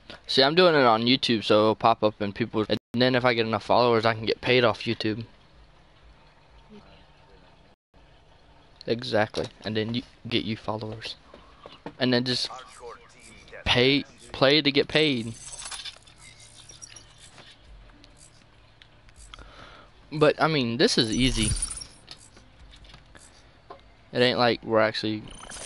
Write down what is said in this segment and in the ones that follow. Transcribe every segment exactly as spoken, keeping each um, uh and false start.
See, I'm doing it on YouTube, so it'll pop up and people. And then if I get enough followers, I can get paid off YouTube. Exactly, and then you get you followers, and then just pay, play to get paid. But I mean, this is easy. It ain't like we're actually.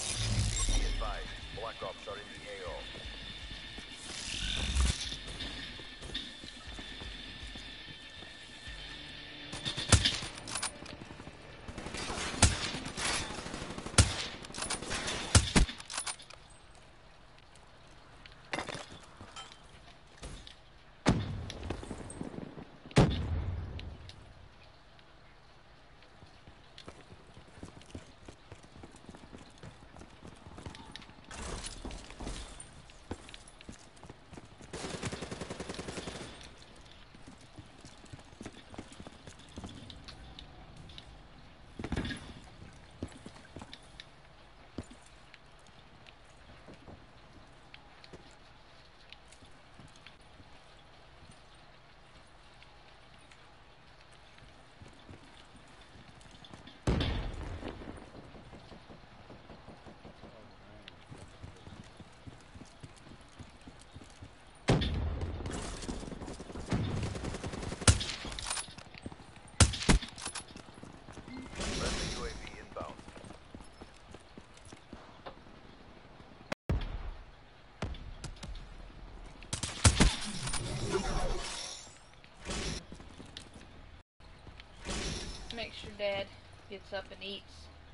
Make sure Dad gets up and eats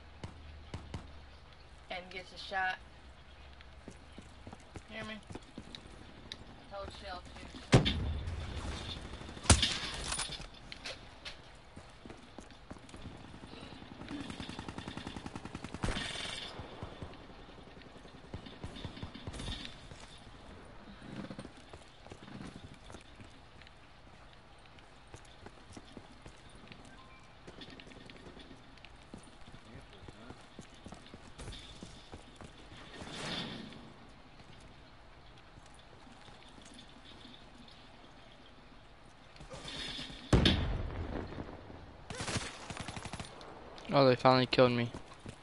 and gets a shot. Hear me? I told Shell to. Oh, they finally killed me.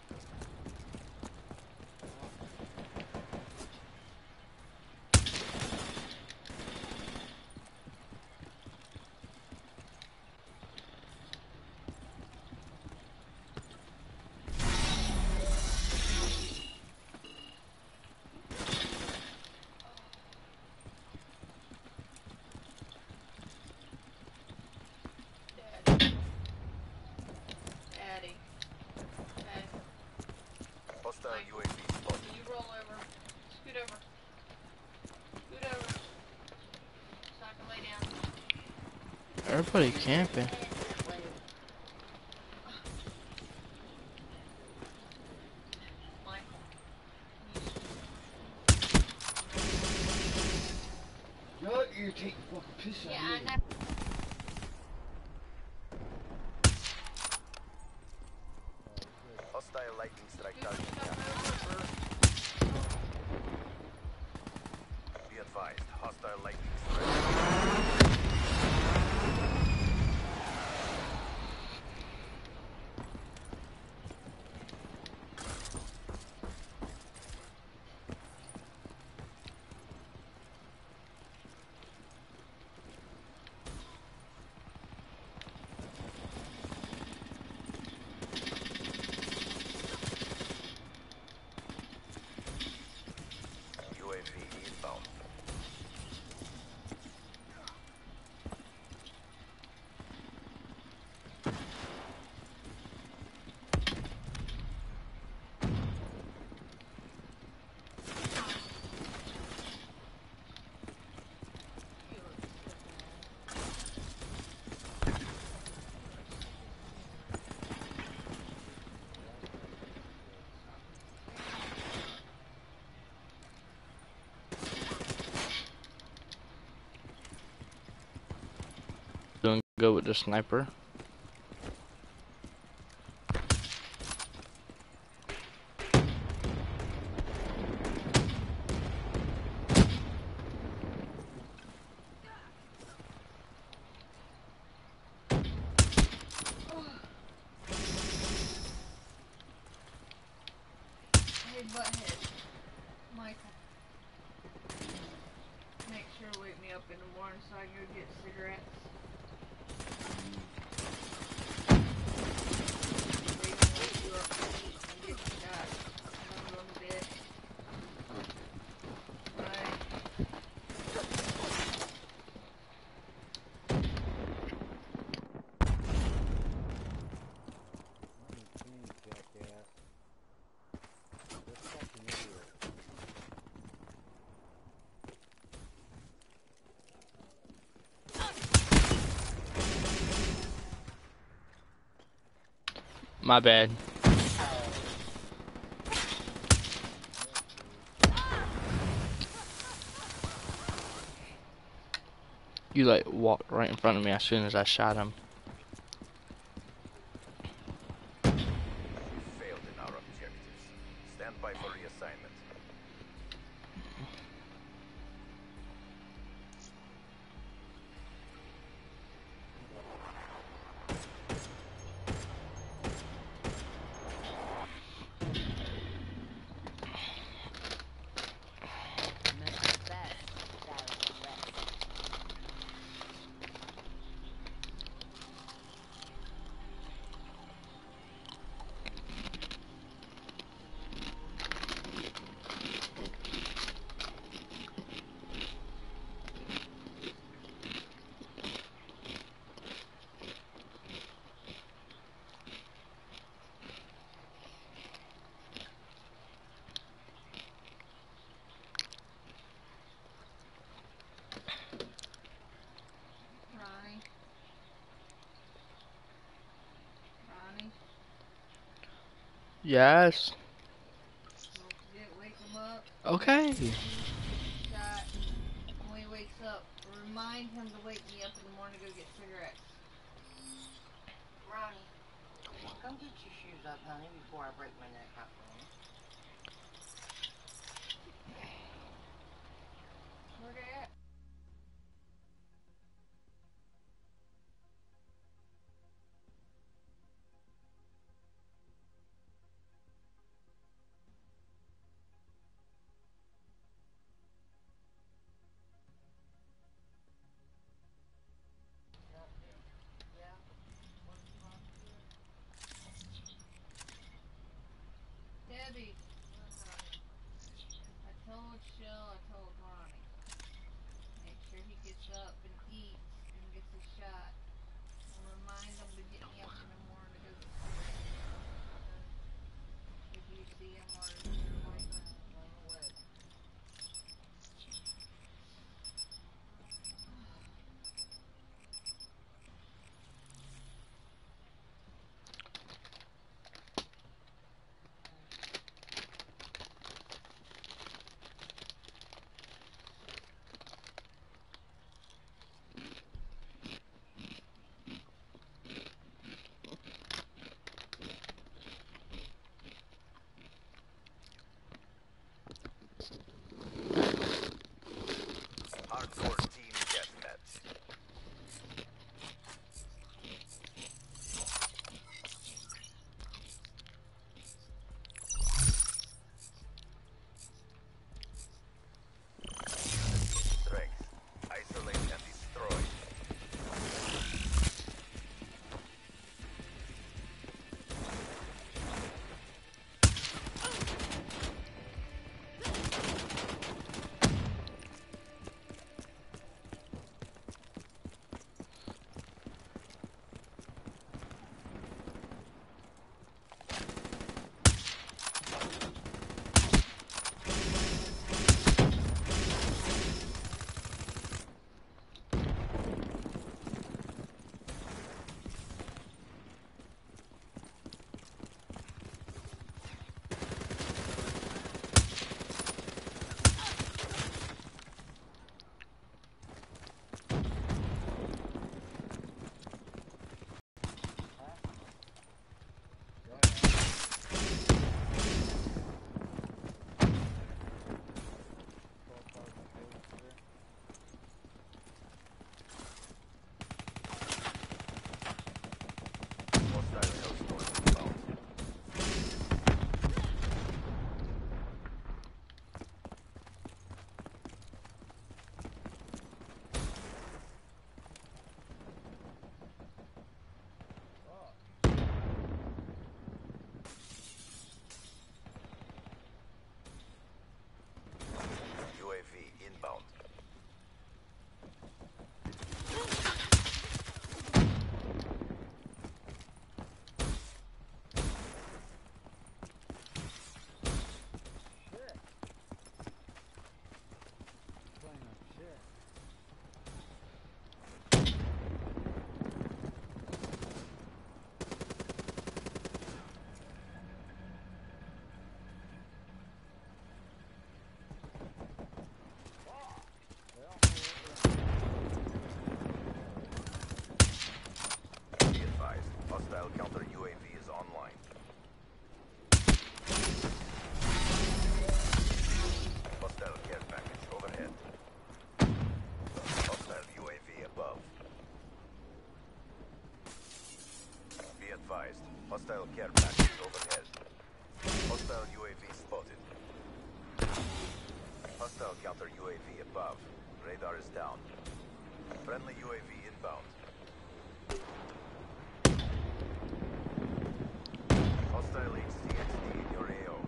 Daddy. Daddy. Daddy. Hostile Mike, U A V spotted. you roll over. Scoot over. Scoot over. So I can lay down. Everybody camping. Michael. You're irritating fucking piss out Yeah, of I me. know. Hostile lightning strike Scoot target. yourself over. Be advised, hostile lightning strike. U A V inbound. Doing good with the sniper. sure wake me up in the morning so I can go get cigarettes. They can wake you up and eat and get you back. And I'm going to bed. Bye. My bad. You like walked right in front of me as soon as I shot him. We failed in our objectives. Stand by for reassignment. Ronnie. Ronnie. Yes. Don't forget, wake him up. Okay. Shot. When he wakes up, remind him to wake me up in the morning to go get cigarettes. Ronnie, come get your shoes up, honey, before I break my neck out. Where they at? Debbie. counter U A V above. Radar is down. Friendly U A V inbound. Hostile H C X D in your A O.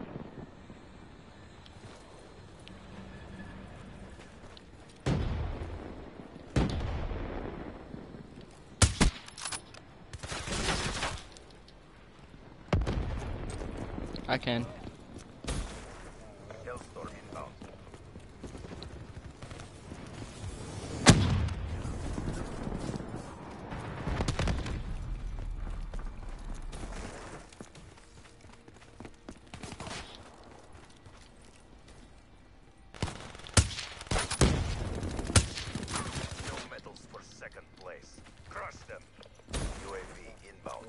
I can. Hellstorm inbound. No medals for second place. Crush them. U A V inbound.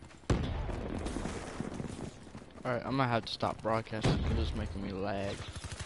Alright, I'm gonna have to stop broadcasting because it's making me lag.